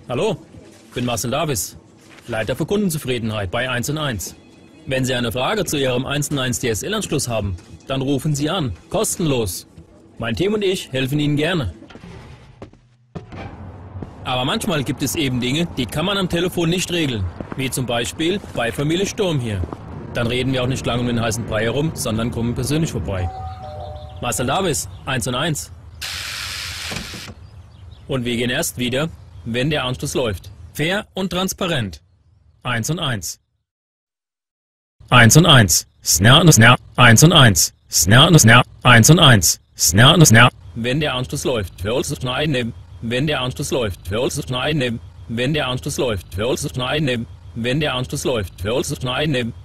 Hallo, ich bin Marcel Davis, Leiter für Kundenzufriedenheit bei 1&1. Wenn Sie eine Frage zu Ihrem 1&1 DSL-Anschluss haben, dann rufen Sie an, kostenlos. Mein Team und ich helfen Ihnen gerne. Aber manchmal gibt es eben Dinge, die kann man am Telefon nicht regeln, wie zum Beispiel bei Familie Sturm hier. Dann reden wir auch nicht lange um den heißen Brei herum, sondern kommen persönlich vorbei. Marcel Davis, 1&1. Und wir gehen erst wieder, wenn der Anschluss läuft. Fair und transparent. 1&1. 1&1. Snare, snare. 1&1. Snare, snare. 1&1. Snare, snare. Wenn der Anschluss läuft, für uns schneiden. Wenn der Anschluss läuft, für uns schneiden. Wenn der Anschluss läuft, für uns schneiden. Wenn der Anschluss läuft, für uns schneiden.